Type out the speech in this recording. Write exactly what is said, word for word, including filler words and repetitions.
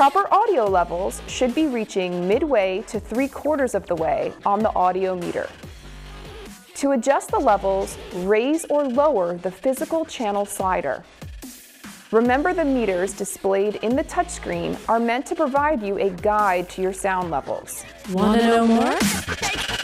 proper audio levels should be reaching midway to three quarters of the way on the audio meter. To adjust the levels, raise or lower the physical channel slider. Remember, the meters displayed in the touchscreen are meant to provide you a guide to your sound levels. Want to know more?